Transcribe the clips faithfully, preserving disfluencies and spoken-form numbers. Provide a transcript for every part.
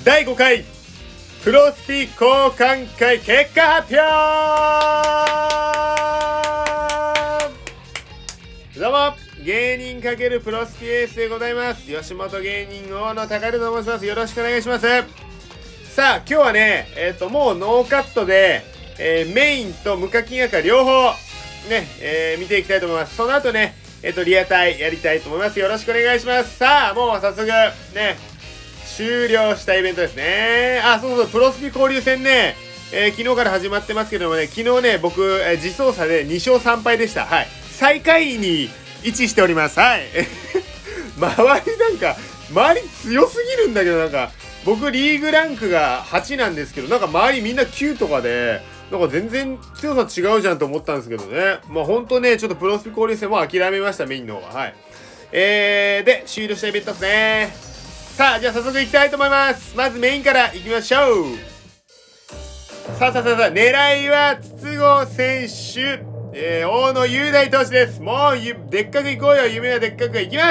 だいごかいプロスピ交換会結果発表。どうも芸人×プロスピエースでございます。吉本芸人大野貴弘と申します。よろしくお願いします。さあ今日はねえっ、ー、ともうノーカットで、えー、メインと無課金赤両方ね、えー、見ていきたいと思います。その後ねえっ、ー、とリアタイやりたいと思います。よろしくお願いします。さあもう早速ね終了したイベントですね。あ、そうそう、プロスピ交流戦ね、えー、昨日から始まってますけどもね、昨日ね、僕、えー、自走差でにしょうさんぱいでした。はい。最下位に位置しております。はい。周りなんか、周り強すぎるんだけど、なんか、僕、リーグランクがはちなんですけど、なんか周りみんなきゅうとかで、なんか全然強さ違うじゃんと思ったんですけどね。まあほんとね、ちょっとプロスピ交流戦も諦めました、メインの方は。はい。えー、で、終了したイベントですね。さあ、じゃあ早速いきたいと思います。まずメインからいきましょう。さあさあさあさあ、狙いは筒香選手、えー、大野雄大投手です。もうゆ、でっかくいこうよ。夢はでっかくいきます。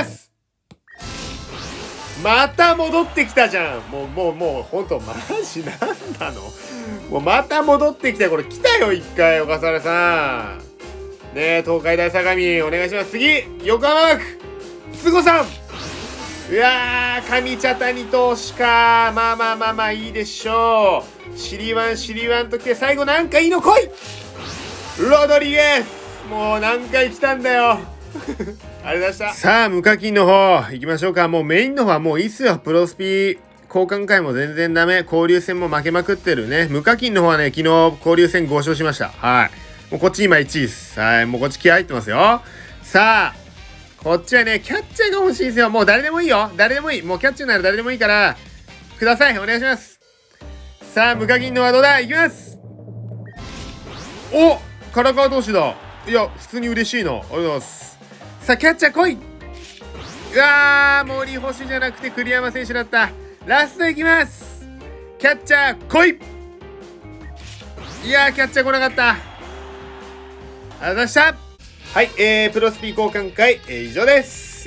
また戻ってきたじゃん。もう、もう、もう、ほんと、マジなんなのもうまた戻ってきた。これ来たよ、一回、小笠原さん。ねえ、東海大相模、お願いします。次、横浜枠、筒香さん。うわー、上茶谷投手か。まあまあまあまあいいでしょう。シリワン、シリワンときて最後なんかいいの来い。ロドリゲス。もう何回来たんだよ。ありがとうございました。さあ、無課金の方、行きましょうか。もうメインの方はもういいっすよ。プロスピ交換会も全然ダメ。交流戦も負けまくってるね。無課金の方はね、昨日交流戦ご勝しました。はい。もうこっち今いちいです。はい。もうこっち気合入ってますよ。さあ、こっちはね、キャッチャーが欲しいんですよ。もう誰でもいいよ。誰でもいい。もうキャッチャーなら誰でもいいから、ください。お願いします。さあ、無課金のはどうだいきます。お、唐川投手だ。いや、普通に嬉しいな。ありがとうございます。さあ、キャッチャー来い。うわー、森星じゃなくて栗山選手だった。ラストいきます。キャッチャー来い。いやー、キャッチャー来なかった。ありがとうございました。はい、えー、プロスピ交換会、えー、以上です。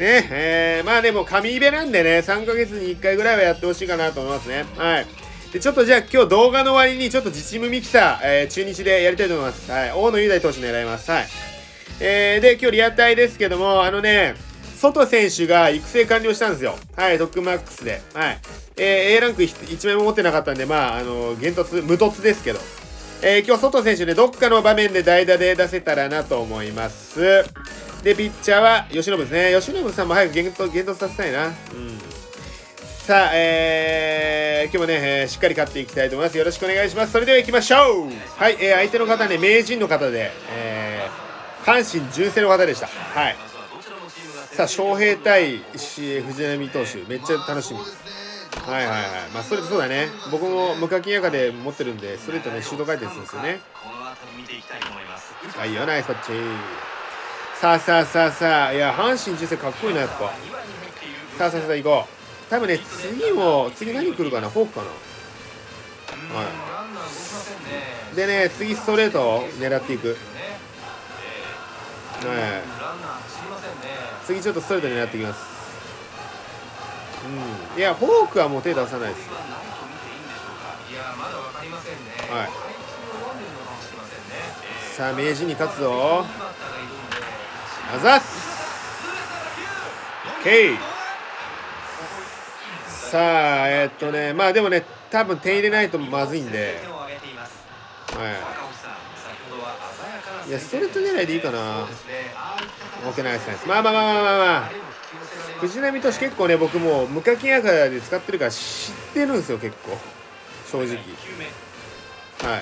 ね、えー、まあでも、神イベなんでね、さんかげつにいっかいぐらいはやってほしいかなと思いますね。はい。で、ちょっとじゃあ今日動画の終わりに、ちょっと自チームミキサー、えー、中日でやりたいと思います。はい。大野雄大投手狙います。はい。えー、で、今日リアタイですけども、あのね、外選手が育成完了したんですよ。はい、ドッグマックスで。はい。えー、A ランクいちまいも持ってなかったんで、まあ、あの、限突、無突ですけど。えー、今日、外選手ね、どっかの場面で代打で出せたらなと思います。で、ピッチャーは、由伸ですね。由伸さんも早く限突、限突させたいな。うん。さあ、えー、今日もね、えー、しっかり勝っていきたいと思います。よろしくお願いします。それでは行きましょう。はい、えー、相手の方ね、名人の方で、えー、阪神純正の方でした。はい。さあ、翔平対藤浪投手、めっちゃ楽しみ。はいはいはい。まあ、それそうだね。僕も無課金赤で持ってるんで、ストレートね、シュート回転するんですよね。はいよ、ナイスパッチ。さあさあさあさあ、いや、阪神純正かっこいいな、やっぱ。さあさあさあ、行こう。多分ね、次も、次何来るかな、フォークかな。はい。でね、次ストレートを狙っていく。はい。次ちょっとストレート狙っていきます。うん、いや、フォークはもう手出さないです。はい。さあ、明治に勝つぞ。あざっす。オッケー。さあ、えー、っとね、まあでもね、多分点入れないとまずいんで。はい。いや、ストレート狙いでいいかな。オッケー、ナイスナイス。まあまあまあまあまあまあ。藤浪投手結構ね、僕も無課金赤で使ってるから知ってるんですよ、結構。正直。はい。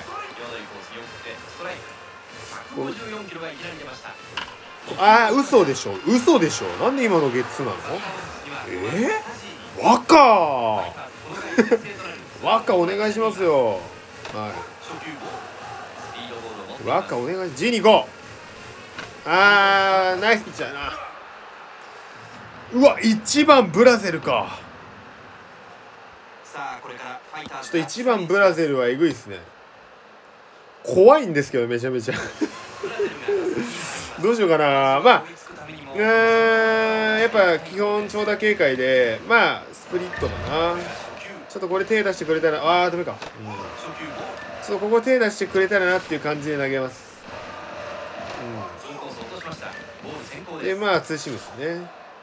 ああ、嘘でしょ。嘘でしょ。なんで今のゲッツーなの？えー、若若お願いしますよ。はい。若お願いし、ジーに行こう。あー、ナイスピッチャーな。うわ、いちばんブラゼルか。ちょっといちばんブラゼルはえぐいっすね。怖いんですけど、めちゃめちゃ。どうしようかな。まあ、うーん、やっぱ基本長打警戒で、まあ、スプリットだな。 ちょっとこれ手出してくれたら、ああダメか、うん、ちょっとここ手出してくれたらなっていう感じで投げます。うん、でまあツーシームですね。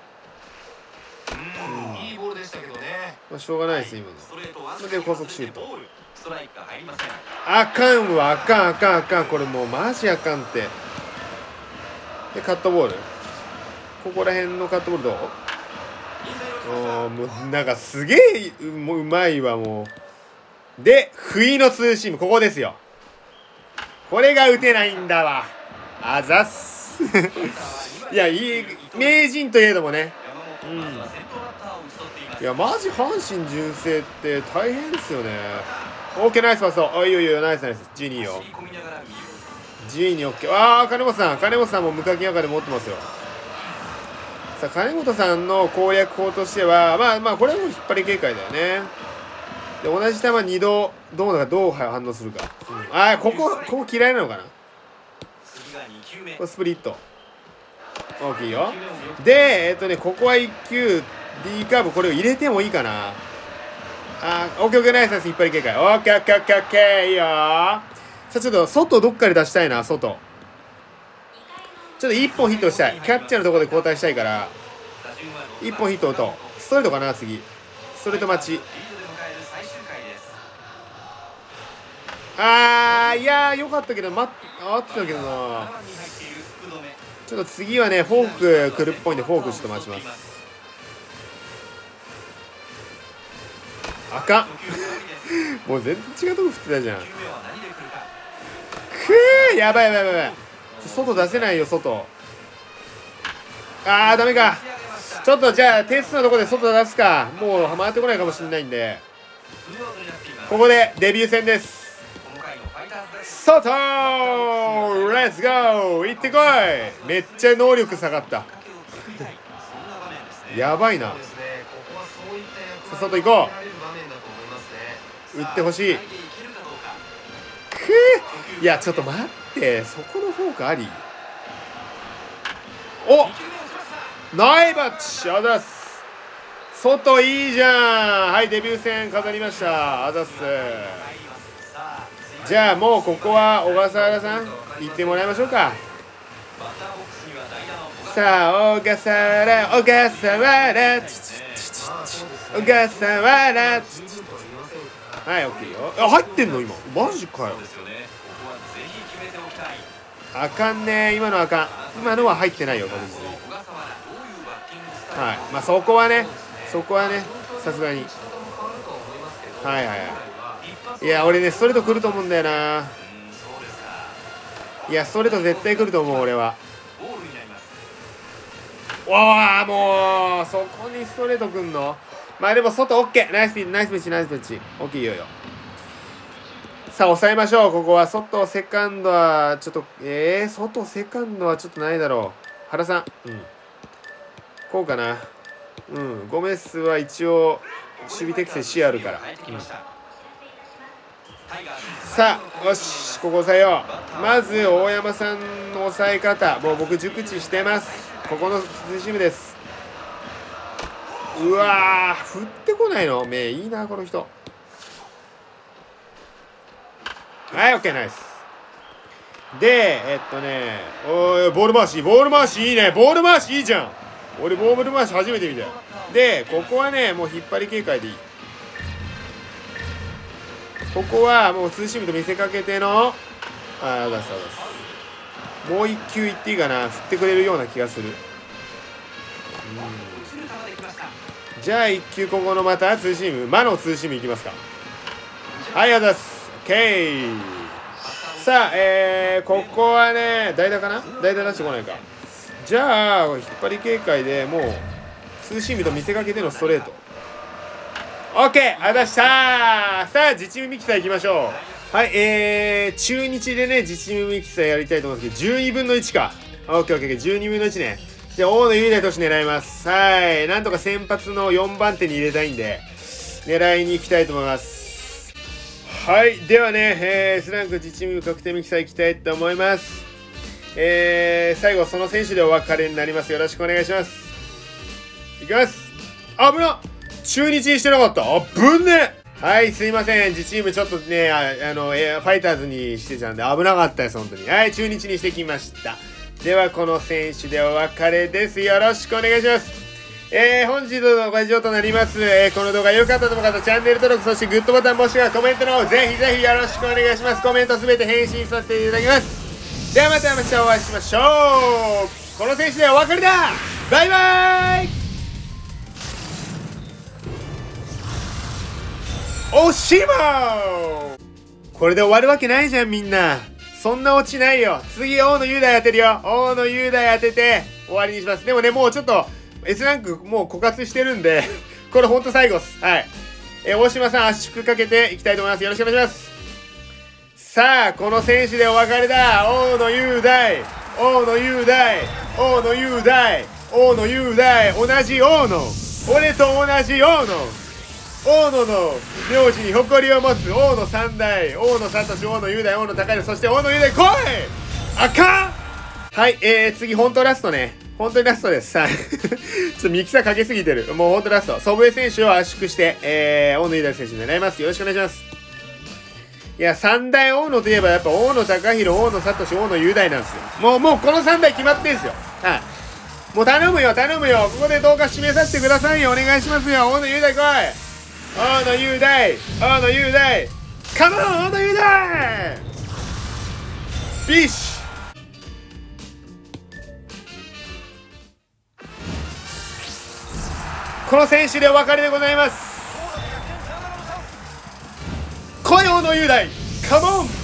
まあしょうがないです今の。で高速シュート。あかんわ、あかんあかんあかん、これもうマジあかんって。でカットボール、ここら辺のカットボールどう？おもうなんかすげえ う, もううまいわもう。で不意のツーシーム、ここですよ。これが打てないんだわ。あざっすいやいい名人といえどもね、うん、いやマジ阪神純正って大変ですよね。オーケーナイスパス。あいいよいいよ、ナイスナイス。ジーニーよ、ジーニーオッケー。ああ金本さん、金本さんも無課金赤で持ってますよ。さあ金本さんの攻略法としては、まあまあこれも引っ張り警戒だよね。で同じ球にどどうだかどう反応するか、うん、ああここここ嫌いなのかな。これスプリット大きいよ。でえっとねここはいっ球 D カーブ、これを入れてもいいかな。あーオッケーオッケーナイスナイス、引っ張り警戒。オッケーオッケーオッケーオッケー、いいよ。さあちょっと外どっかで出したいな。外ちょっといっぽんヒットしたい。キャッチャーのところで交代したいからいっぽんヒット打とう。ストレートかな次。ストレート待ち。あーいやーよかったけど待ってたけどな。ちょっと次はねフォーク来るっぽいんでフォークちょっと待ちます。あかんもう全然違うとこ振ってたじゃん。くーやばいやばいやばい、外出せないよ外。あーダメか。ちょっとじゃあ点数のとこで外出すか。もう回ってこないかもしれないんで、ここでデビュー戦です。外レッツゴー、行ってこい。めっちゃ能力下がったやばいな。外行こう。打ってほしい。くーいやちょっと待って、そこのフォークあり。おナイバッチあざっす。外いいじゃん。はいデビュー戦飾りました。あざっす。じゃあもうここは小笠原さん行ってもらいましょうか。さあ小笠原小笠原小笠原はい OK よ。あ入ってんの今マジかよ。あかんね今のあかん。今のは入ってないよ確実に。はいまあそこはねそこはねさすがにはいはいはい。いや俺ねストレート来ると思うんだよな。いやストレート絶対来ると思う俺は。わあもうそこにストレート来んの。まあでも外 OK ナイスピンナイスピッチナイスピッチ OK いいよよ。さあ抑えましょう。ここは外セカンドはちょっとえー、外セカンドはちょっとないだろう。原さんうんこうかな。うんゴメスは一応守備適正 C あるから、うんさあよしここ抑えよう。まず大山さんの抑え方もう僕熟知してます。ここのツーシームです。うわー振ってこないの目いいなこの人。はい OK ナイス。でえっとねおいボール回しボール回しいいね。ボール回しいいじゃん。俺ボール回し初めて見たよ。でここはねもう引っ張り警戒でいい。ここはもうツーシームと見せかけてのああ出す出す。もう一球いっていいかな。振ってくれるような気がする。うんじゃあ一球ここのまたツーシーム魔のツーシームいきますか。はいあざす OK。 さあえー、ここはね代打かな。代打出してこないか。じゃあ引っ張り警戒でもうツーシームと見せかけてのストレート。オッケーあざしたー。さあ自チームミキサーいきましょう。はいえー、中日でね自チームミキサーやりたいと思うんですけどじゅうにぶんのいちか。オッケーオッケーじゅうにぶんのいちね。じゃあ大野雄大投手狙います。はいなんとか先発のよんばん手に入れたいんで狙いに行きたいと思います。はいではね、えー、スランク自チーム確定ミキサーいきたいと思います。えー、最後その選手でお別れになります。よろしくお願いします。いきます。あ危なっ中日にしてなかった。あぶんね。はい、すいません。自チームちょっとね、あ, あの、えファイターズにしてたんで危なかったです、本当に。はい、中日にしてきました。では、この選手でお別れです。よろしくお願いします。えー、本日のご以上となります。えー、この動画良かったと思う方、チャンネル登録、そしてグッドボタン、もしくはコメントの方、ぜひぜひよろしくお願いします。コメントすべて返信させていただきます。ではまた明日お会いしましょう。この選手でお別れだ。バイバーイ。おしまー。これで終わるわけないじゃん、みんな。そんなオチないよ。次、大野雄大当てるよ。大野雄大当てて、終わりにします。でもね、もうちょっと、S ランクもう枯渇してるんで、これほんと最後っす。はい。えー、大島さん圧縮かけていきたいと思います。よろしくお願いします。さあ、この選手でお別れだ。大野雄大。大野雄大。大野雄大。大野雄大。同じ大野。俺と同じ大野。大野の名字に誇りを持つ大野三代、大野聡、大野雄大、大野高弘、そして大野雄大来い。あかん。はい、えー、次本当ラストね。本当にラストです。さあちょっとミキサーかけすぎてる。もう本当ラスト。祖父江選手を圧縮して、えー、大野雄大選手に狙います。よろしくお願いします。いや、三代大野といえばやっぱ大野高弘、大野聡、大野雄大なんですよ。もう、もうこの三代決まってんすよ。はい。もう頼むよ、頼むよ。ここで動画締めさせてくださいよ。お願いしますよ。大野雄大来い。大野雄大、大野雄大、カモン大野雄大。ビッシュ。この選手でお別れでございます。来い大野雄大、カモン。